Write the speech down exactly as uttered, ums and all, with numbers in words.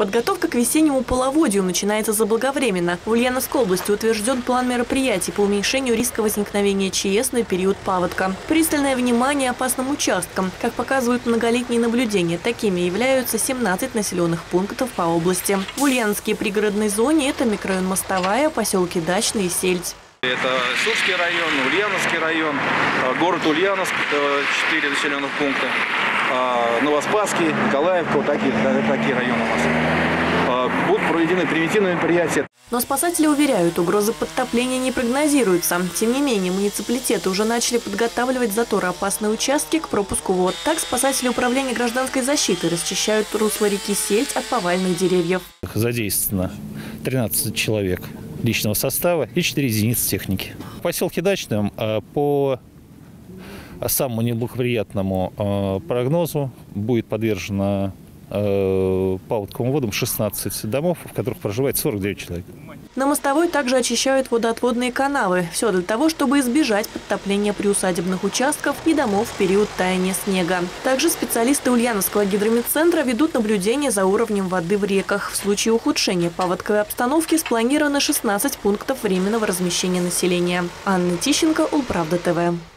Подготовка к весеннему половодью начинается заблаговременно. В Ульяновской области утвержден план мероприятий по уменьшению риска возникновения ЧС на период паводка. Пристальное внимание опасным участкам. Как показывают многолетние наблюдения, такими являются семнадцать населенных пунктов по области. В Ульяновской пригородной зоне это микрорайон Мостовая, поселки Дачный и Сельдь. Это Сульский район, Ульяновский район, город Ульяновск, четыре населенных пункта, Новоспасский, Николаевка, вот такие, такие районы у нас. Будут проведены превентивные мероприятия. Но спасатели уверяют, угрозы подтопления не прогнозируются. Тем не менее, муниципалитеты уже начали подготавливать затороопасные участки к пропуску вод. Так, спасатели управления гражданской защиты расчищают русло реки Сельдь от поваленных деревьев. Задействовано тринадцать человек личного состава и четыре единицы техники. В поселке Дачном по самому неблагоприятному прогнозу будет подвержено паводковым водам шестнадцать домов, в которых проживает сорок девять человек. На Мостовой также очищают водоотводные канавы. Все для того, чтобы избежать подтопления приусадебных участков и домов в период таяния снега. Также специалисты Ульяновского гидрометцентра ведут наблюдение за уровнем воды в реках. В случае ухудшения паводковой обстановки спланировано шестнадцать пунктов временного размещения населения. Анна Тищенко, Улправда ТВ.